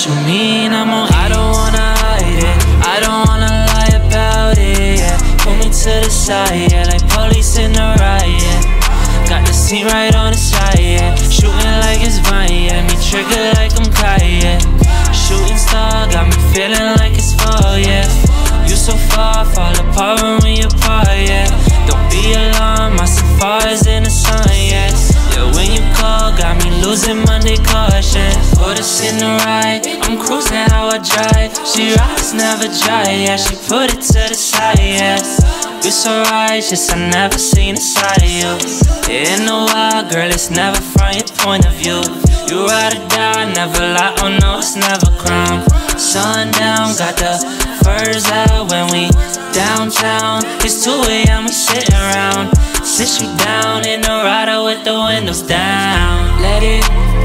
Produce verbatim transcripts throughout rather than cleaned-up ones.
What you mean I'm on? I don't wanna hide it, I don't wanna lie about it, yeah. Pull me to the side, yeah, like police in a riot. Got the scene right on the side, yeah. Shooting like it's Vine, yeah. Me trigger like I'm Kai, yeah. Shooting star, got me feeling like it's fall, yeah. You so far, fall apart when we apart, yeah. Don't be alarmed, my safari's in the sun, yeah. Yeah, when you call, got me losing Monday caution. Put us in the ride, I'm cruising how I drive. She rides, never dry, yeah. She put it to the side, yeah. You're so righteous, I never seen a side of you. In a while, girl, it's never from your point of view. You ride or die, never lie, oh no, it's never crime. Sundown, got the furs out when we downtown. It's two A M, we sitting around. Sit you down in the rider with the windows down. Let it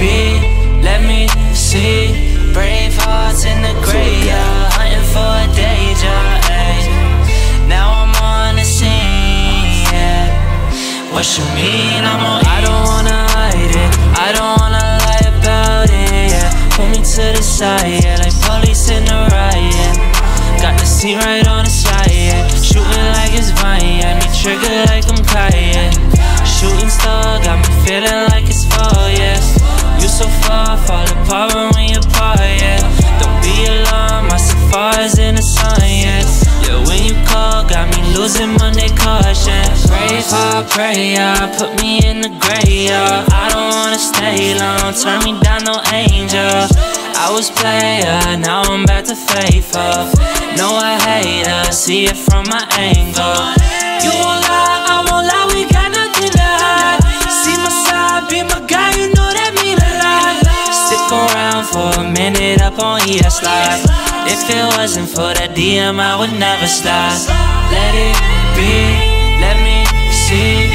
be, let me see. Brave hearts in the graveyard, hunting for a day job, ayy. Now I'm on the scene, yeah. What you mean I'm on? I don't wanna hide it, I don't wanna lie about it, yeah. Pull me to the side, yeah, like police in a riot. Got the scene right on the side, yeah. Shooting like it's Vine, yeah. Me trigger like I'm Kai, yeah. Shooting star, got me feeling like it's fall, yeah. You so far, fall apart when we apart, yeah. Don't be alarmed, my safari's in the sun, yeah. Yeah, when you call, got me losing Monday caution. Pray for prayer, put me in the graveyard. I don't wanna stay long, turn me down, no angel. I was player, now I'm back to faithful. No, I hate her, see it from my angle. You won't lie, I won't lie, we got nothing to hide. See my side, be my guy, you know that mean a lot. Stick around for a minute up on E S Live. If it wasn't for that D M, I would never slide. Let it be, let me see.